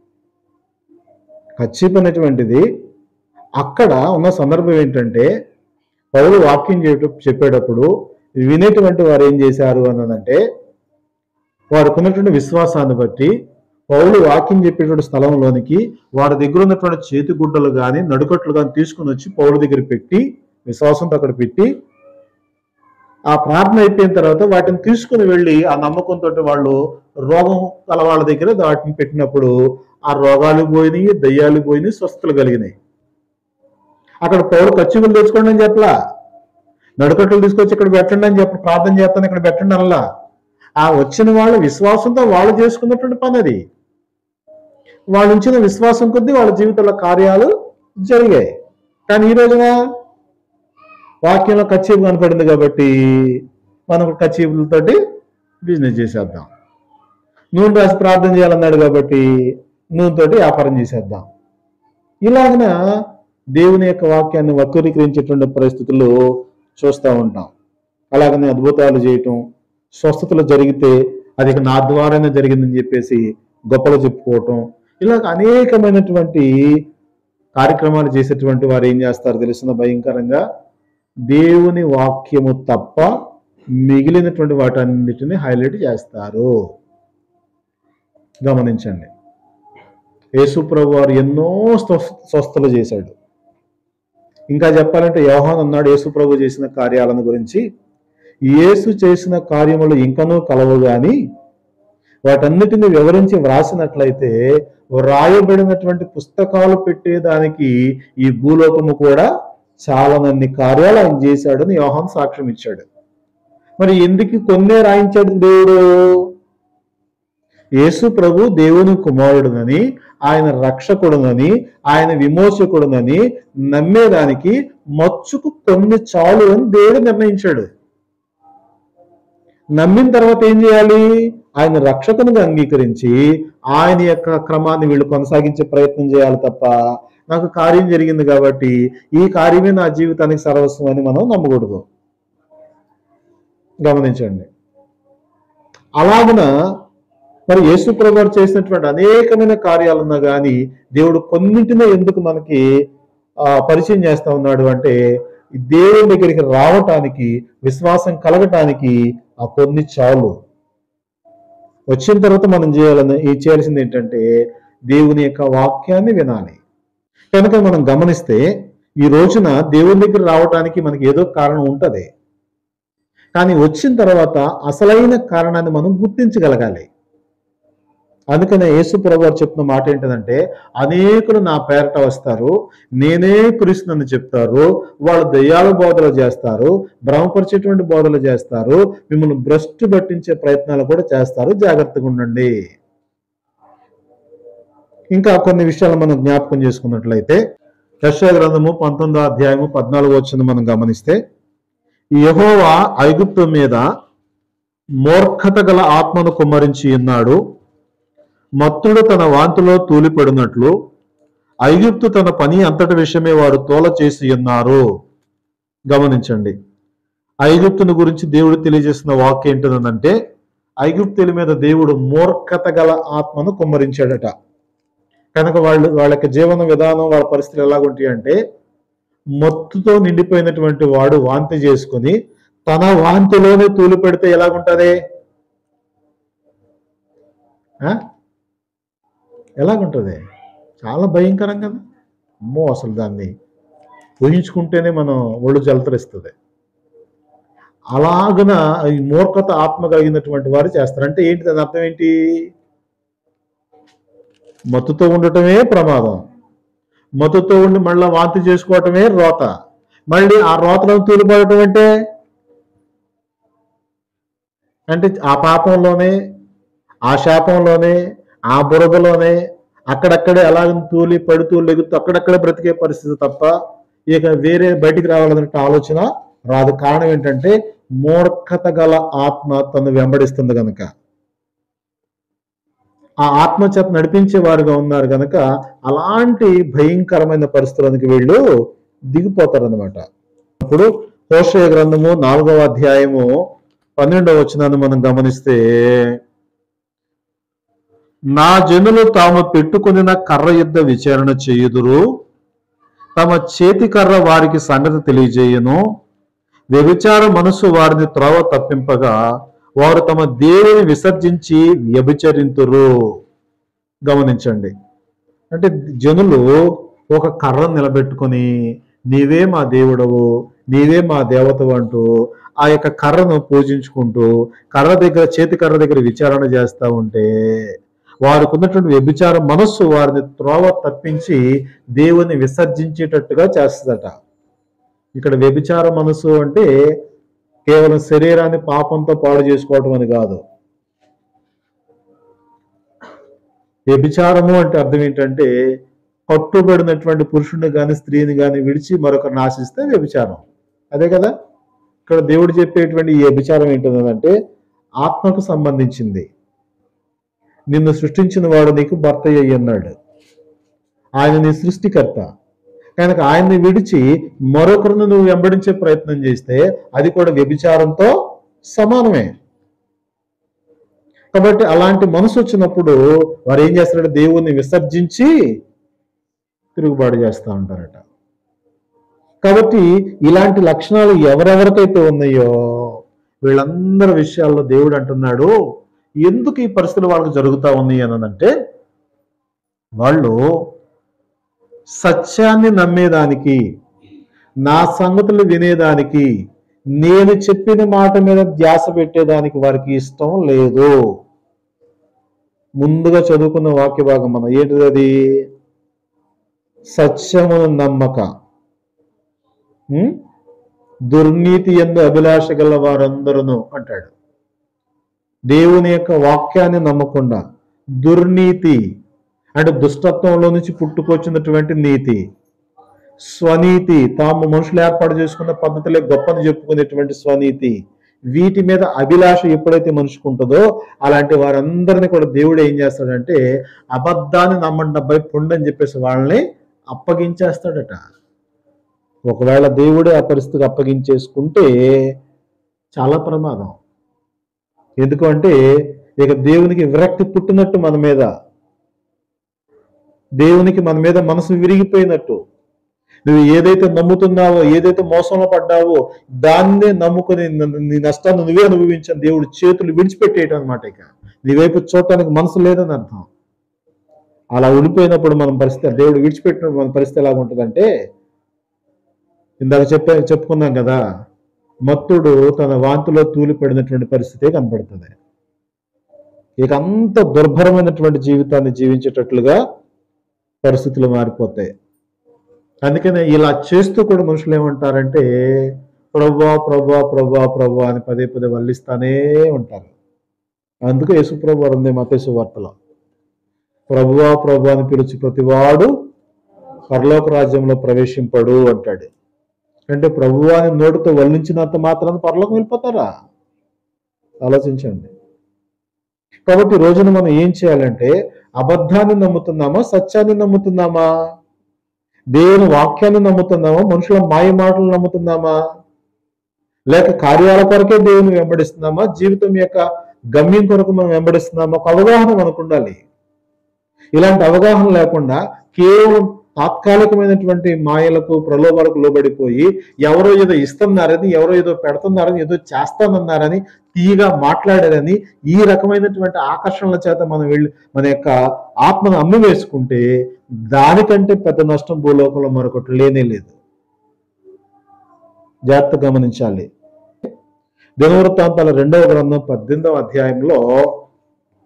కచ్చీపు అనేటువంటిది అక్కడ ఉన్న సందర్భం ఏంటంటే పౌలు వాక్యం చెప్పేటప్పుడు వినేటువంటి వారు ఏం చేశారు అన్నదంటే వారికి ఉన్నటువంటి విశ్వాసాన్ని బట్టి పౌలు వాక్యం చెప్పేటువంటి స్థలంలోనికి వారి దగ్గర ఉన్నటువంటి చేతి గుడ్డలు కానీ నడుకట్లు కానీ తీసుకుని వచ్చి పౌలు దగ్గర పెట్టి విశ్వాసంతో అక్కడ పెట్టి ఆ ప్రార్థన అయిపోయిన తర్వాత వాటిని తీసుకుని వెళ్ళి ఆ నమ్మకంతో వాళ్ళు రోగం గల వాళ్ళ దగ్గర వాటిని పెట్టినప్పుడు ఆ రోగాలు పోయినాయి, దయ్యాలు పోయినాయి, స్వస్థతలు కలిగినాయి. అక్కడ పౌలు కచ్చిపులు తెచ్చుకోండి అని చెప్పలా, నడుకట్లు తీసుకొచ్చి ఇక్కడ పెట్టండి అని చెప్పి ప్రార్థన చేస్తాను ఇక్కడ పెట్టండి అనలా. ఆ వచ్చిన వాళ్ళ విశ్వాసంతో వాళ్ళు చేసుకున్నటువంటి పని అది. వాళ్ళు ఉంచిన విశ్వాసం కొద్దీ వాళ్ళ జీవితంలో కార్యాలు జరిగాయి. కానీ ఈ రోజున వాక్యంలో కచ్చీపు కనపడింది కాబట్టి మనం కచ్చీపులతోటి బిజినెస్ చేసేద్దాం. నూనె రాసి ప్రార్థన చేయాలన్నాడు కాబట్టి నూనెతోటి వ్యాపారం చేసేద్దాం. ఇలాగన దేవుని యొక్క వాక్యాన్ని వక్రీకరించేటువంటి పరిస్థితులు చూస్తూ ఉంటాం. అలాగనే అద్భుతాలు చేయటం, స్వస్థతలు జరిగితే అది నా ద్వారానే జరిగిందని చెప్పేసి గొప్పలు చెప్పుకోవటం, ఇలాగ అనేకమైనటువంటి కార్యక్రమాలు చేసేటువంటి వారు ఏం చేస్తారు తెలుసిన భయంకరంగా దేవుని వాక్యము తప్ప మిగిలినటువంటి వాటన్నిటిని హైలైట్ చేస్తారు. గమనించండి, యేసు ప్రభు వారు ఎన్నో స్వస్థతలు చేశాడు. ఇంకా చెప్పాలంటే యోహాను అన్నాడు యేసు ప్రభు చేసిన కార్యాలను గురించి, యేసు చేసిన కార్యములు ఇంకనూ కలవు గాని వాటన్నిటిని వివరించి వ్రాసినట్లయితే వ్రాయబడినటువంటి పుస్తకాలు పెట్టేదానికి ఈ భూలోకము కూడా చాలానన్ని కార్యాలు ఆయన చేశాడని యోహాను సాక్ష్యం ఇచ్చాడు. మరి ఎందుకు కొన్నే రాయించాడు దేవుడు? యేసు ప్రభు దేవుని కుమారుడునని, ఆయన రక్షకుడునని, ఆయన విమోచకుడునని నమ్మేదానికి మచ్చుకు కొన్ని చాలు అని దేవుడు నిర్ణయించాడు. నమ్మిన తర్వాత ఏం చేయాలి? ఆయన రక్షకునిగా అంగీకరించి ఆయన యొక్క క్రమాన్ని వీళ్ళు కొనసాగించే ప్రయత్నం చేయాలి తప్ప నాకు కార్యం జరిగింది కాబట్టి ఈ కార్యమే నా జీవితానికి సర్వస్వం అని మనం నమ్మకూడదు. గమనించండి. అలాగున మరి యేసు ప్రభువు చేసినటువంటి అనేకమైన కార్యాలున్నా కానీ దేవుడు కొన్నింటినే ఎందుకు మనకి పరిచయం చేస్తా ఉన్నాడు అంటే దేవుని దగ్గరికి రావటానికి, విశ్వాసం కలగటానికి ఆ కొన్ని చాలు. వచ్చిన తర్వాత మనం చేయాల్సింది ఏంటంటే దేవుని యొక్క వాక్యాన్ని వినాలి. కనుక మనం గమనిస్తే ఈ రోజున దేవుని దగ్గర రావడానికి మనకి ఏదో కారణం ఉంటుంది. కానీ వచ్చిన తర్వాత అసలైన కారణాన్ని మనం గుర్తించగలగాలి. అందుకనే యేసు ప్రభువు చెప్తున్న మాట ఏంటంటే అనేకులు నా పేరట వస్తారు, నేనే క్రీస్తుని చెప్తారు, వాళ్ళు దయ్యాల బోధలు చేస్తారు, భ్రమపరిచేటువంటి బోధలు చేస్తారు, మిమ్మల్ని భ్రష్టు పట్టించే ప్రయత్నాలు కూడా చేస్తారు, జాగ్రత్తగా ఉండండి. ఇంకా కొన్ని విషయాలు మనం జ్ఞాపకం చేసుకున్నట్లయితే యెషయా గ్రంథము 19వ అధ్యాయము 14వ వచనం మనం గమనిస్తే యెహోవా ఐగుప్తు మీద మూర్ఖత గల ఆత్మను కుమ్మరించి ఉన్నాడు, మత్తుడు తన వాంతిలో తూలిపడినట్లు ఐగుప్తు తన పని అంతటి విషయమే వారు తోల చేసి ఉన్నారు. గమనించండి, ఐగుప్తుని గురించి దేవుడు తెలియజేసిన వాక్యం ఏంటంటే ఐగుప్తుల మీద దేవుడు మూర్ఖత గల ఆత్మను కుమ్మరించాడట. కనుక వాళ్ళకి జీవన విధానం, వాళ్ళ పరిస్థితులు ఎలాగుంటాయి అంటే మత్తుతో నిండిపోయినటువంటి వాడు వాంతి చేసుకుని తన వాంతిలోనే తూలి పెడితే ఎలాగుంటది? ఎలాగుంటుంది? చాలా భయంకరం కదా. అమ్మో, అసలు దాన్ని ఊహించుకుంటేనే మనం ఒళ్ళు జలతరిస్తుంది. అలాగన ఈ మూర్ఖత ఆత్మ కలిగినటువంటి వారు చేస్తారు. అంటే ఏంటి దాని అర్థం ఏంటి? మత్తుతో ఉండటమే ప్రమాదం, మత్తుతో ఉండి మళ్ళీ వాంతి చేసుకోవటమే రోత, మళ్ళీ ఆ రోతలను తూలిపడటం అంటే అంటే ఆ పాపంలోనే, ఆ శాపంలోనే, ఆ బురదలోనే అక్కడక్కడే అలా తూలి పడుతూ లెగుతూ అక్కడక్కడే బ్రతికే పరిస్థితి తప్ప ఇక వేరే బయటికి రావాలనే ఆలోచన రాదు. కారణం ఏంటంటే మూర్ఖత గల ఆత్మ తను వెంబడిస్తుంది కనుక, ఆ ఆత్మ చేత నడిపించే వారుగా ఉన్నారు కనుక అలాంటి భయంకరమైన పరిస్థితులకు వీళ్ళు దిగిపోతారనమాట. ఇప్పుడు హోషేయ గ్రంథము 4వ అధ్యాయము 12వ వచనాన్ని మనం గమనిస్తే, నా జనులు తాము పెట్టుకొనిన కర్ర యుద్ధ విచారణ చేయుదురు, తమ చేతి కర్ర వారికి సంగతి తెలియజేయును, వ్యభిచార మనసు వారిని త్రోవ తప్పింపగా వారు తమ దేవుని విసర్జించి వ్యభిచరింతురు. గమనించండి, అంటే జనులు ఒక కర్రను నిలబెట్టుకొని నీవే మా దేవుడవు, నీవే మా దేవతవు అంటూ ఆ యొక్క కర్రను పూజించుకుంటూ కర్ర దగ్గర, చేతి కర్ర దగ్గర విచారణ చేస్తూ ఉంటే వారికి ఉన్నటువంటి వ్యభిచార మనస్సు వారిని త్రోవ తప్పించి దేవుని విసర్జించేటట్టుగా చేస్తుందట. ఇక్కడ వ్యభిచార మనస్సు అంటే కేవలం శరీరాన్ని పాపంతో పాడు చేసుకోవటం అని కాదు. వ్యభిచారము అంటే అర్థం ఏంటంటే కట్టుబడినటువంటి పురుషుని కానీ స్త్రీని కానీ విడిచి మరొకరిని ఆశిస్తే వ్యభిచారం. అదే కదా ఇక్కడ దేవుడు చెప్పేటువంటి ఈ వ్యభిచారం ఏంటంటే ఆత్మకు సంబంధించింది. నిన్ను సృష్టించిన వాడు నీకు భర్త అయ్యి అన్నాడు, ఆయన నీ సృష్టికర్త కనుక ఆయన్ని విడిచి మరొకరిని నువ్వు వెంబడించే ప్రయత్నం చేస్తే అది కూడా వ్యభిచారంతో సమానమే. కాబట్టి అలాంటి మనసు వచ్చినప్పుడు వారు ఏం చేస్తారంటే దేవుణ్ణి విసర్జించి తిరుగుబాటు చేస్తూ ఉంటారట. కాబట్టి ఇలాంటి లక్షణాలు ఎవరెవరికైతే ఉన్నాయో వీళ్ళందరి విషయాల్లో దేవుడు అంటున్నాడు, ఎందుకు ఈ పరిస్థితులు వాళ్ళకి జరుగుతూ ఉన్నాయి అని అంటే వాళ్ళు సత్యాన్ని నమ్మేదానికి, నా సంగతులు వినేదానికి, నేను చెప్పిన మాట మీద ధ్యాస పెట్టేదానికి వారికి ఇష్టం లేదు. ముందుగా చదువుకున్న వాక్య భాగం మనం ఏంటిది, అది సత్యమును నమ్మక దుర్నీతి యందు అభిలాష గల వారందరూ అంటాడు. దేవుని యొక్క వాక్యాన్ని నమ్మకుండా దుర్నీతి అంటే దుష్టత్వంలో నుంచి పుట్టుకొచ్చినటువంటి నీతి, స్వనీతి, తాము మనుషులు ఏర్పాటు చేసుకున్న పద్ధతులే గొప్పని చెప్పుకునేటువంటి స్వనీతి, వీటి మీద అభిలాష ఎప్పుడైతే మనిషికి ఉంటుందో అలాంటి వారందరినీ కూడా దేవుడు ఏం చేస్తాడంటే అబద్ధాన్ని నమ్మండి అబ్బాయి పొండి అని చెప్పేసి వాళ్ళని అప్పగించేస్తాడట. ఒకవేళ దేవుడే ఆ పరిస్థితికి అప్పగించేసుకుంటే చాలా ప్రమాదం. ఎందుకంటే ఇక దేవునికి విరక్తి పుట్టినట్టు మన మీద, దేవునికి మన మీద మనసు విరిగిపోయినట్టు. నువ్వు ఏదైతే నమ్ముతున్నావో, ఏదైతే మోసంలో పడ్డావో దాన్నే నమ్ముకుని నీ నష్టాన్ని నువ్వే అనుభవించిన దేవుడు చేతులు విడిచిపెట్టేయటం అనమాట. ఇక నీ వైపు చూడటానికి మనసు లేదని అర్థం. అలా ఉండిపోయినప్పుడు మన పరిస్థితి, దేవుడు విడిచిపెట్టినప్పుడు మన పరిస్థితి ఎలాగుంటుందంటే ఇందాక చెప్పుకున్నాం కదా, మత్తుడు తన వాంతిలో తూలిపడినటువంటి పరిస్థితే కనపడుతుంది. ఇక అంత దుర్భరమైనటువంటి జీవితాన్ని జీవించేటట్లుగా పరిస్థితులు మారిపోతాయి. అందుకనే ఇలా చేస్తూ కూడా మనుషులు ఏమంటారంటే ప్రభువా ప్రభువా ప్రభువా ప్రభువా అని పదే పదే వల్లిస్తానే ఉంటారు. అందుకే యేసుప్రభు ఉంది మత్తయి సువార్తలో, ప్రభువా ప్రభువా అని పిలిచి ప్రతివాడు పరలోక రాజ్యంలో ప్రవేశింపడు అంటాడు. అంటే ప్రభువా అని నోటితో వల్లించినంత మాత్రాన్ని పరలోకం వెళ్ళిపోతారా? ఆలోచించండి. కాబట్టి ఈ రోజున మనం ఏం చేయాలంటే అబద్ధాన్ని నమ్ముతున్నామా, సత్యాన్ని నమ్ముతున్నామా? దేవుని వాక్యాన్ని నమ్ముతున్నామా, మనుషుల మాయ మాటలు నమ్ముతున్నామా? లేక కార్యాల కొరకే దేవుని వెంబడిస్తున్నామా, జీవితం యొక్క గమ్యం కొరకు మనం వెంబడిస్తున్నామా? ఒక అవగాహన మనకు ఉండాలి. ఇలాంటి అవగాహన లేకుండా కేవలం తాత్కాలికమైనటువంటి మాయలకు, ప్రలోభాలకు లోబడిపోయి ఎవరో ఏదో ఇస్తున్నారని, ఎవరో ఏదో పెడుతున్నారని, ఏదో చేస్తానన్నారని, తీయగా మాట్లాడారని ఈ రకమైనటువంటి ఆకర్షణల చేత మనం వెళ్ళి మన యొక్క ఆత్మను అమ్మి వేసుకుంటే దానికంటే పెద్ద నష్టం భూలోకంలో మరొకటి లేనే లేదు. జాగ్రత్త గమనించాలి. దినవృత్తాంతాల 2వ గ్రంథం 18వ అధ్యాయంలో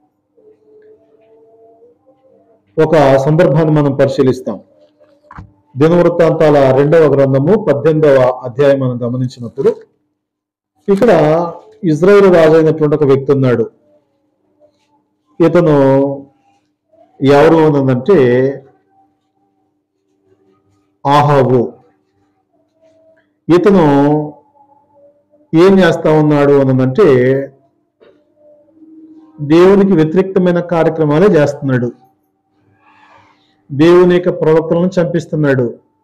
ఒక సందర్భాన్ని మనం పరిశీలిస్తాం. దినవృత్తాంతాల 2వ గ్రంథము 18వ అధ్యాయం మనం గమనించినప్పుడు ఇక్కడ ఇజ్రాయేలు రాజు అయినటువంటి ఒక వ్యక్తి ఉన్నాడు. ఇతను ఎవరు ఉన్నదంటే ఆహాబు. ఇతను ఏం చేస్తా ఉన్నాడు అన్నదంటే దేవునికి వ్యతిరేక్తమైన కార్యక్రమాలే చేస్తున్నాడు. దేవుని యొక్క ప్రవక్తలను చంపిస్తున్నాడు.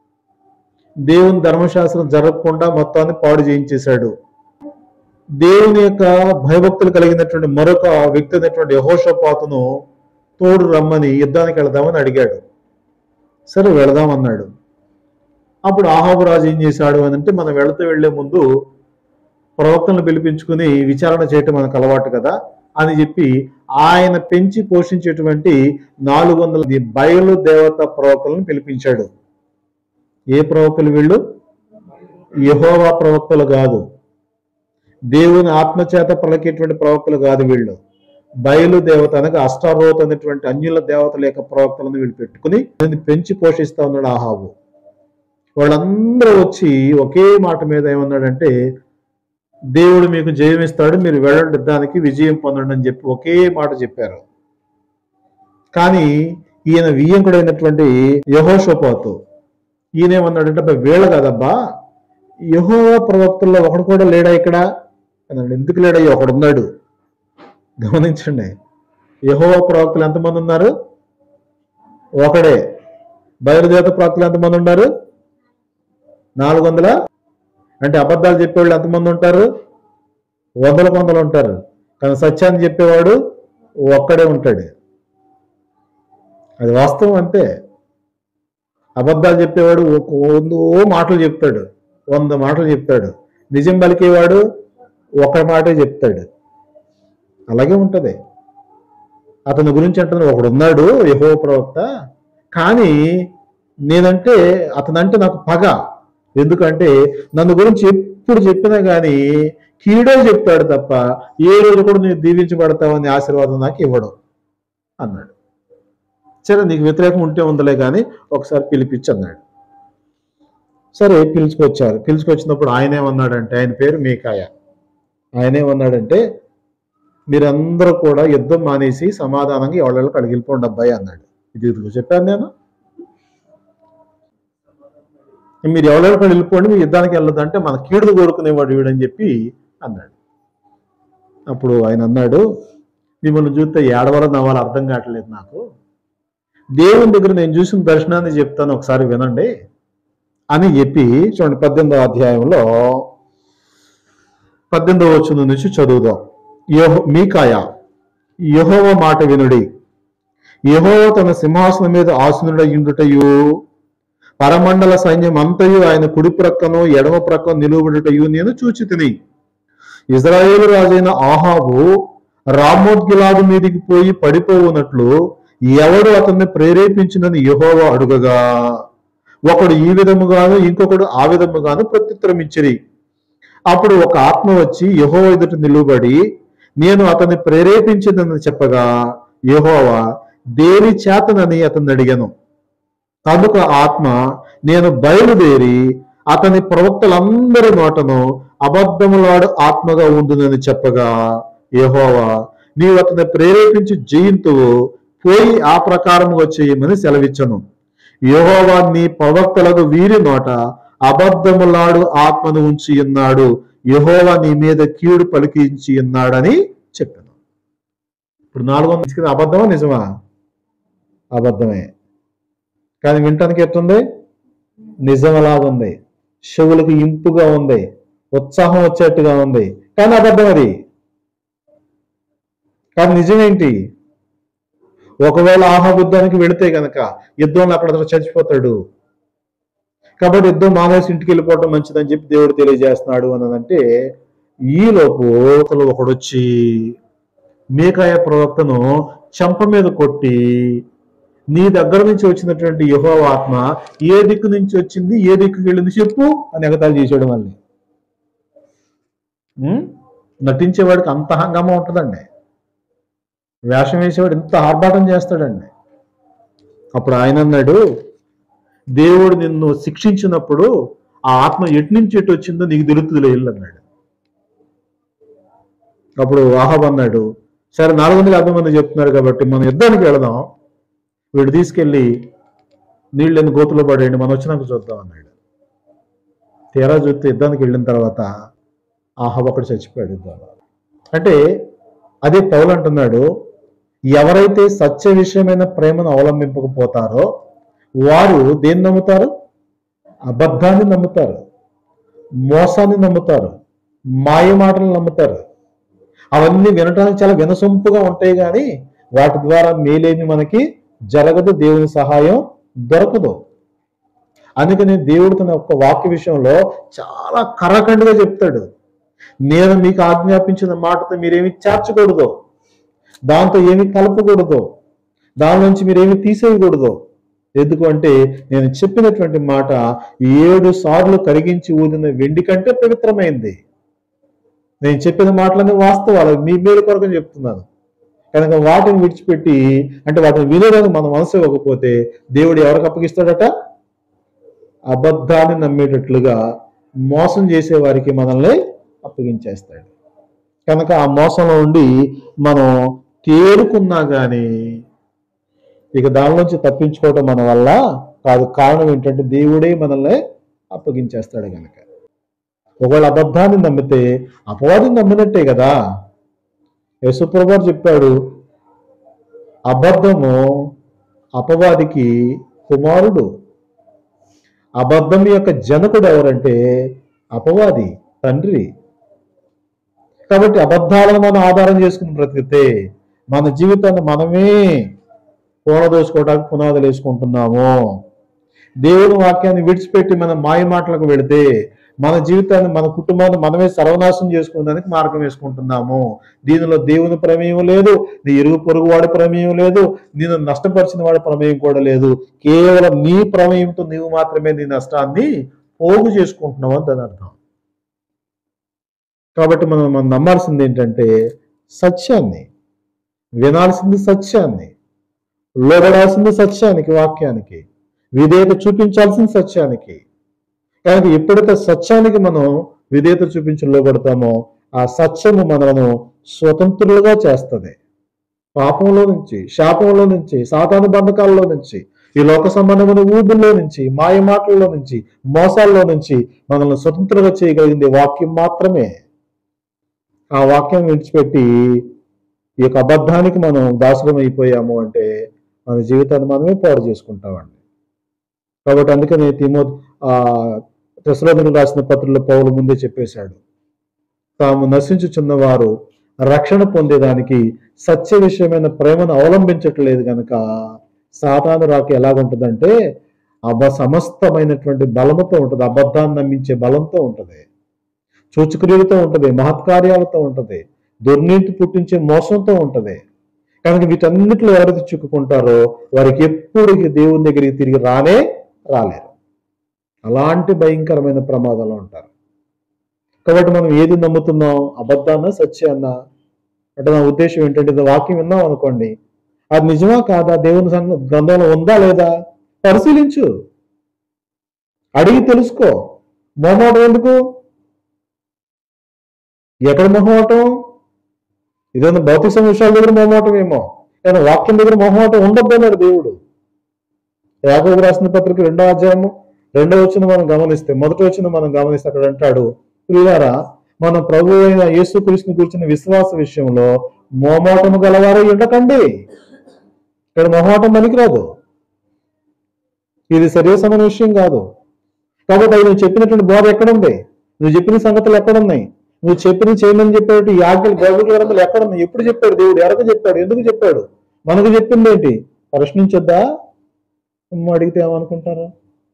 దేవుని ధర్మశాస్త్రం జరగకుండా మొత్తాన్ని పాడు చేయించేశాడు. దేవుని యొక్క భయభక్తులు కలిగినటువంటి మరొక వ్యక్తి అయినటువంటి యెహోషాపాతును తోడు రమ్మని యుద్ధానికి వెళదామని అడిగాడు. సరే వెళదామన్నాడు. అప్పుడు ఆహాబు రాజు ఏం చేశాడు అని అంటే, మనం వెళ్లే ముందు ప్రవక్తలను పిలిపించుకుని విచారణ చేయటం మనకు అలవాటు కదా అని చెప్పి ఆయన పెంచి పోషించేటువంటి 400 బయలు దేవత ప్రవక్తలను పిలిపించాడు. ఏ ప్రవక్తలు వీళ్ళు? యెహోవా ప్రవక్తలు కాదు, దేవుని ఆత్మచేత పలికేటువంటి ప్రవక్తలు కాదు వీళ్ళు. బయలు దేవత అనగా అష్టారోత్ అనేటువంటి అన్యుల దేవతల యొక్క ప్రవక్తలను వీళ్ళు పెట్టుకుని పెంచి పోషిస్తా ఉన్నాడు ఆహాబు. వాళ్ళందరూ వచ్చి ఒకే మాట మీద ఏమన్నాడంటే, దేవుడు మీకు జయమిస్తాడు, మీరు వెళ్ళండి, యుద్ధానికి విజయం పొందండి అని చెప్పి ఒకే మాట చెప్పారు. కానీ ఈయన వియ్యంకుడైనటువంటి యెహోషాపాతు ఈయనేమన్నాడంటే, వీళ్ళ కదబ్బా, యెహోవా ప్రవక్తల్లో ఒకడు కూడా లేడా ఇక్కడ అన్నాడు. ఎందుకు లేడయ్యా, ఒకడున్నాడు. గమనించండి, యెహోవా ప్రవక్తలు ఎంతమంది ఉన్నారు? ఒకడే. బయలుదేవత ప్రవక్తలు ఎంతమంది ఉన్నారు? 400. అంటే అబద్ధాలు చెప్పేవాళ్ళు ఎంతమంది ఉంటారు? 100 ఉంటారు. కానీ సత్యాన్ని చెప్పేవాడు ఒక్కడే ఉంటాడు. అది వాస్తవం అంతే. అబద్ధాలు చెప్పేవాడు ఓ మాటలు చెప్తాడు, 100 మాటలు చెప్తాడు. నిజం పలికేవాడు ఒక్క మాటే చెప్తాడు. అలాగే ఉంటది. అతని గురించి అంటున్నాడు, ఒకడున్నాడు యెహోవా ప్రవక్త, కానీ నేనంటే అతనంటే నాకు పగ. ఎందుకంటే నన్ను గురించి ఎప్పుడు చెప్పినా కానీ కీడే చెప్తాడు తప్ప ఏ రోజు కూడా నువ్వు దీవించబడతావని ఆశీర్వాదం నాకు ఇవ్వడు అన్నాడు. సరే, నీకు వ్యతిరేకం ఉంటే ఉందలే కానీ ఒకసారి పిలిపించి అన్నాడు. సరే పిలుచుకొచ్చారు. పిలుచుకొచ్చినప్పుడు ఆయనేమన్నాడంటే, ఆయన పేరు మీకాయ. ఆయనేమన్నాడంటే, మీరందరూ కూడా యుద్ధం మానేసి సమాధానంగా ఎవరికి అడిగిపోండి అబ్బాయి అన్నాడు. ఇది చెప్పాను నేను. మీరు ఎవరెవరికి వెళ్ళిపోండి, మీ యుద్ధానికి వెళ్ళదంటే మన కీడులు కోరుకునేవాడు వీడని చెప్పి అన్నాడు. అప్పుడు ఆయన అన్నాడు, మిమ్మల్ని చూస్తే ఏడవలో నవ్వాలో అర్థం కావట్లేదు నాకు. దేవుని దగ్గర నేను చూసిన దర్శనాన్ని చెప్తాను, ఒకసారి వినండి అని చెప్పి చూడండి 18వ అధ్యాయంలో 18వ వచనం నుంచి చదువుదాం. మీకాయ, యెహోవా మాట వినుడి. యెహోవా తన సింహాసనం మీద ఆసీనుడయుండుటయు పరమండల సైన్యం అంతయు ఆయన కుడి ప్రక్కను ఎడమ ప్రక్కను నిలువబడుటయు నేను చూచితిని. ఇజ్రాయేలు రాజైన ఆహాబు రామోత్గిలాదు మీదికి పోయి పడిపోవునట్లు ఎవడు అతన్ని ప్రేరేపించినని యెహోవా అడుగగా, ఒకడు ఈ విధముగాను ఇంకొకడు ఆ విధముగాను ప్రత్యుత్తరం ఇచ్చిరి. అప్పుడు ఒక ఆత్మ వచ్చి యెహోవా ఎదుట నిలువబడి, నేను అతన్ని ప్రేరేపించిందని చెప్పగా, యెహోవా దేని చేతనని అతన్ని అడిగాను. కనుక ఆత్మ, నేను బయలుదేరి అతని ప్రవక్తలందరి నోటను అబద్ధములాడు ఆత్మగా ఉండునని చెప్పగా, యెహోవా నీవు అతన్ని ప్రేరేపించి జయింతువు, పోయి ఆ ప్రకారముగా చేయమని సెలవిచ్చను. యెహోవా నీ ప్రవక్తలకు వీరి నోట అబద్ధములాడు ఆత్మను ఉంచి ఉన్నాడు, యెహోవా నీ మీద కీడు పలికించి ఉన్నాడని చెప్పాను. ఇప్పుడు 400 అబద్ధమా నిజమా? అబద్ధమే. కానీ వినటానికి ఎట్టుంది? నిజంలాగుంది, చెవులకు ఇంపుగా ఉంది, ఉత్సాహం వచ్చేట్టుగా ఉంది. కానీ అబద్ధం అది. కానీ నిజమేంటి? ఒకవేళ ఆహాబు యుద్ధానికి వెళితే గనక యుద్ధంలో అక్కడ చచ్చిపోతాడు. కాబట్టి యుద్ధం మానేసి ఇంటికి వెళ్ళిపోవటం మంచిదని చెప్పి దేవుడు తెలియజేస్తున్నాడు అన్నదంటే, ఈలోపు ఒకడొచ్చి మీకాయ ప్రవక్తను చెంప మీద కొట్టి, నీ దగ్గర నుంచి వచ్చినటువంటి యెహోవా ఆత్మ ఏ దిక్కు నుంచి వచ్చింది, ఏ దిక్కుకి వెళ్ళింది చెప్పు అని ఎగతాళి చేసాడు. మళ్ళీ నటించేవాడికి అంత హంగామా ఉంటుందండి. వేషం వేసేవాడు ఇంత ఆర్భాటం చేస్తాడండి. అప్పుడు ఆయన అన్నాడు, దేవుడు నిన్ను శిక్షించినప్పుడు ఆ ఆత్మ ఎటు నుంచి ఎటు వచ్చిందో నీకు తెలుస్తుందిలే ఇల్లు అన్నాడు. అప్పుడు ఆహాబ్ అన్నాడు, సరే 450 మంది చెప్తున్నారు కాబట్టి మనం యుద్ధానికి వెళదాం, వీడు తీసుకెళ్ళి నీళ్ళని గోతులో పడేయండి, మనం వచ్చినాక చూద్దాం అన్నాడు. తీరా చూస్తే యుద్ధానికి వెళ్ళిన తర్వాత ఆహాబ్ అక్కడ చచ్చిపోయాడు యుద్ధంలో. అంటే అదే పౌలు అంటున్నాడు, ఎవరైతే సత్య విషయమైన ప్రేమను అవలంబింపకపోతారో వారు దేన్ని నమ్ముతారు? అబద్ధాన్ని నమ్ముతారు, మోసాన్ని నమ్ముతారు, మాయ మాటలు నమ్ముతారు. అవన్నీ వినటానికి చాలా వినసొంపుగా ఉంటాయి, కానీ వాటి ద్వారా మేలేమి మనకి జరగదు, దేవుని సహాయం దొరకదు. అందుకని దేవుడు తన ఒక్క వాక్య విషయంలో చాలా కరాఖండిగా చెప్తాడు, నేను మీకు ఆజ్ఞాపించిన మాటతో మీరేమి చేర్చకూడదు, దాంతో ఏమి కలపకూడదు, దాని నుంచి మీరేమి తీసేయకూడదు. ఎందుకు అంటే నేను చెప్పినటువంటి మాట 7 సార్లు కరిగించి ఊదిన వెండి కంటే పవిత్రమైంది. నేను చెప్పిన మాటలన్నీ వాస్తవాలు, మీ మేలు కొరకు చెప్తున్నాను. కనుక వాటిని విడిచిపెట్టి, అంటే వాటిని వినడానికి మన మనసు ఇవ్వకపోతే దేవుడు ఎవరికి అప్పగిస్తాడట? అబద్ధాన్ని నమ్మేటట్లుగా మోసం చేసే వారికి మనల్ని అప్పగించేస్తాడు. కనుక ఆ మోసంలో ఉండి మనం తేరుకున్నా కానీ ఇక దానిలోంచి తప్పించుకోవటం మన వల్ల కాదు. కారణం ఏంటంటే దేవుడే మనల్ని అప్పగించేస్తాడు. కనుక ఒకవేళ అబద్ధాన్ని నమ్మితే అపవాదిని నమ్మినట్టే కదా. యేసుప్రభువు చెప్పాడు, అబద్ధము అపవాదికి కుమారుడు. అబద్ధం యొక్క జనకుడు ఎవరంటే అపవాది, తండ్రి. కాబట్టి అబద్ధాలను మనం ఆధారం చేసుకుని బ్రతికితే మన జీవితాన్ని మనమే కూడదోసుకోవడానికి పునాదులు వేసుకుంటున్నాము. దేవుని వాక్యాన్ని విడిచిపెట్టి మనం మాయ మాటలకు వెళితే మన జీవితాన్ని, మన కుటుంబాన్ని మనమే సర్వనాశనం చేసుకునేదానికి మార్గం వేసుకుంటున్నాము. దీనిలో దేవుని ప్రమేయం లేదు, నీ ఇరుగు పొరుగు వాడి ప్రమేయం లేదు, నేను నష్టపరిచిన వాడి ప్రమేయం కూడా లేదు. కేవలం నీ ప్రమేయంతో నీవు మాత్రమే నీ నష్టాన్ని పోగు చేసుకుంటున్నావు అని దాని అర్థం. కాబట్టి మనం నమ్మాల్సింది ఏంటంటే సత్యాన్ని, వినాల్సింది సత్యాన్ని, లోబడాల్సింది సత్యానికి, వాక్యానికి, విధేయత చూపించాల్సింది సత్యానికి. కానీ ఎప్పుడైతే సత్యానికి మనం విధేయత చూపించి లోబడతామో ఆ సత్యము మనలను స్వతంత్రులుగా చేస్తుంది. పాపంలో నుంచి, శాపంలో నుంచి, సాతాను బంధకాలలో నుంచి, ఈ లోక సంబంధమైన ఊబుల్లో నుంచి, మాయ మాటల్లో నుంచి, మోసాల్లో నుంచి మనల్ని స్వతంత్రంగా చేయగలిగింది వాక్యం మాత్రమే. ఆ వాక్యం విడిచిపెట్టి ఈ యొక్క అబద్ధానికి మనం దాసులం అయిపోయాము అంటే మన జీవితాన్ని మనమే పాడు చేసుకుంటామండి. కాబట్టి అందుకని తెస్సలోనికీయులకు రాసిన పత్రికలో పౌలు ముందే చెప్పేశాడు, తాము నశించుచున్నవారు రక్షణ పొందేదానికి సత్య విషయమైన ప్రేమను అవలంబించట్లేదు కనుక సాతాను రాక ఎలాగుంటుందంటే సమస్తమైనటువంటి బలముతో ఉంటుంది, అబద్ధాన్ని నమ్మించే బలంతో ఉంటుంది, సూచక్రియలతో ఉంటుంది, మహత్కార్యాలతో ఉంటుంది, దుర్నీతి పుట్టించే మోసంతో ఉంటుంది. కనుక వీటన్నిటిలో ఎవరైతే చిక్కుకుంటారో వారికి ఎప్పుడు దేవుని దగ్గరికి తిరిగి రాలేరు. అలాంటి భయంకరమైన ప్రమాదంలో ఉంటారు. కాబట్టి మనం ఏది నమ్ముతున్నాం, అబద్ధాన్నా సత్యాన్నా? అంటే నా ఉద్దేశం ఏంటంటే వాక్యం విన్నాం అనుకోండి, అది నిజమా కాదా, దేవుని గ్రంథంలో ఉందా లేదా పరిశీలించు, అడిగి తెలుసుకో. మొహమాటం ఎందుకు? ఎక్కడ మొహమాటం? ఇదేమో భౌతిక విషయాల దగ్గర మొహమాటం ఏమో, కానీ వాక్యం దగ్గర మొహమాటం ఉండొద్దు అన్నాడు దేవుడు. యాకోబు రాసిన పత్రిక 2వ అధ్యాయము 2వ వచనం మనం గమనిస్తే, 1వ వచనం మనం గమనిస్తే అక్కడ అంటాడు, ప్రియులారా మన ప్రభువు అయిన యేసుక్రీస్తుని గురించిన విశ్వాస విషయంలో మొహమాటము గలవారై ఉండకండి. ఇక్కడ మొహమాటం పనికిరాదు, ఇది సర్వసమైన విషయం కాదు. కాబట్టి అది నువ్వు చెప్పినటువంటి బోధ ఎక్కడుంది, నువ్వు చెప్పిన సంగతులు ఎక్కడున్నాయి, నువ్వు చెప్పిన చేయమని చెప్పేటి ఈ ఆజ్ఞలు బైబిల్ గ్రంథాలు ఎక్కడున్నాయి, ఎప్పుడు చెప్పాడు దేవుడు, ఎవరికి చెప్పాడు, ఎందుకు చెప్పాడు, మనకు చెప్పింది ఏంటి? ప్రశ్నించొద్దా? అడిగితే ఏమనుకుంటారు?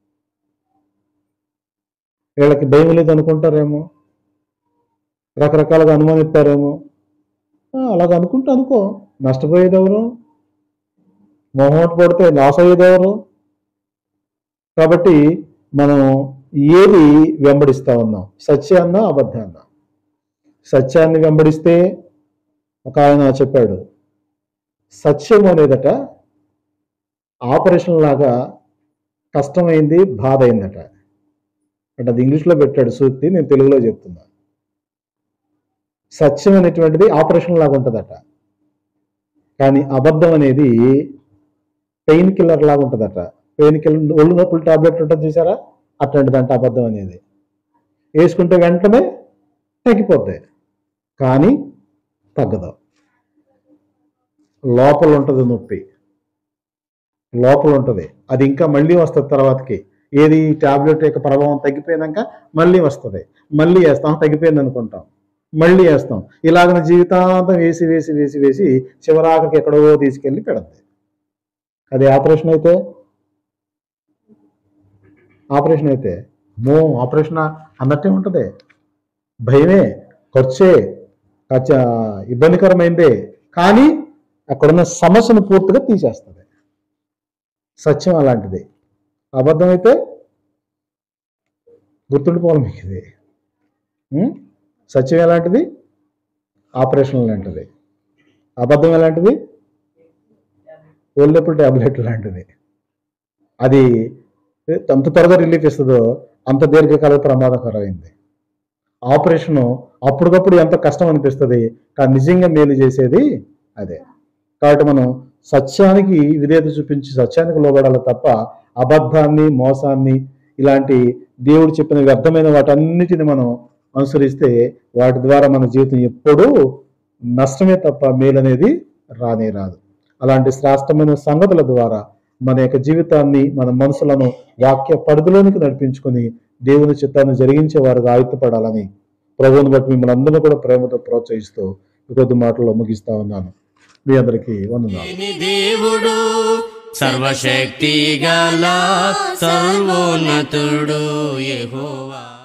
వీళ్ళకి భయం లేదు అనుకుంటారేమో, రకరకాలుగా అనుమానిస్తారేమో. అలాగ అనుకుంటే అనుకో, నష్టపోయేది ఎవరు? మొహమాట పడితే లాస్ అయ్యేది ఎవరు? కాబట్టి మనం ఏది వెంబడిస్తా ఉన్నాం, సత్యాన్నా అబద్ధాన్నా? సత్యాన్ని వెంబడిస్తే ఒక ఆయన చెప్పాడు, సత్యం అనేదట ఆపరేషన్ లాగా కష్టమైంది, బాధ అయిందట. అంటే అది ఇంగ్లీష్లో పెట్టాడు సూక్తి, నేను తెలుగులో చెప్తున్నా. సత్యం అనేటువంటిది ఆపరేషన్ లాగా ఉంటుందట, కానీ అబద్ధం అనేది పెయిన్ కిల్లర్ లాగా ఉంటుందట. పెయిన్ కిల్లర్, ఒళ్ళు నొప్పులు టాబ్లెట్ ఉంటుంది చూసారా, అట్లాంటిదంట అబద్ధం అనేది. వేసుకుంటే వెంటనే తగ్గిపోద్ది, కానీ తగ్గదు. లోపల ఉంటుంది నొప్పి, లోపల ఉంటుంది, అది ఇంకా మళ్ళీ వస్తుంది తర్వాతకి. ఏది టాబ్లెట్ యొక్క ప్రభావం తగ్గిపోయినాక మళ్ళీ వస్తుంది, మళ్ళీ వేస్తాం, తగ్గిపోయింది అనుకుంటాం, మళ్ళీ వేస్తాం. ఇలాగ జీవితాంతం వేసి వేసి వేసి వేసి చివరాఖరికి ఎక్కడో తీసుకెళ్ళి పెడద్ది. అది ఆపరేషన్ అయితే, ఆపరేషన్ అయితే ఆపరేషన్ అన్నట్టే ఉంటుంది. భయమే, ఖర్చే, ఇబ్బందికరమైందే, కానీ అక్కడున్న సమస్యను పూర్తిగా తీసేస్తుంది. సత్యం అలాంటిది. అబద్ధం అయితే గుర్తుండిపోవాలి మీకు ఇది. సత్యం ఎలాంటిది? ఆపరేషన్ లాంటిది. అబద్ధం ఎలాంటిది? ఒళ్ళెప్పుడు ట్యాబ్లెట్ లాంటిది. అది ఎంత త్వరగా రిలీఫ్ ఇస్తుందో అంత దీర్ఘకాల ప్రమాదకరమైంది. ఆపరేషను అప్పటికప్పుడు ఎంత కష్టం అనిపిస్తుంది, కానీ నిజంగా మేలు చేసేది అదే. కాబట్టి మనం సత్యానికి విధేయత చూపించి సత్యానికి లోబడాలి తప్ప అబద్ధాన్ని, మోసాన్ని, ఇలాంటి దేవుడు చెప్పిన వ్యర్థమైన వాటన్నిటిని మనం అనుసరిస్తే వాటి ద్వారా మన జీవితం ఎప్పుడూ నష్టమే తప్ప మేలు అనేది రానే రాదు. అలాంటి శ్రేష్టమైన సంగతుల ద్వారా మన యొక్క జీవితాన్ని, మన మనసులను వాక్య పరిధిలోనికి నడిపించుకొని దేవుని చిత్తాన్ని జరిగించే వారుగా ఆయుత్తపడాలని ప్రభువుని బట్టి మిమ్మల్ని అందరూ కూడా ప్రేమతో ప్రోత్సహిస్తూ కొద్ది మాటల్లో ముగిస్తా ఉన్నాను. మీ అందరికీ వందనాలు. దేవుడు సర్వశక్తి గల సర్వోన్నతుడు యెహోవా.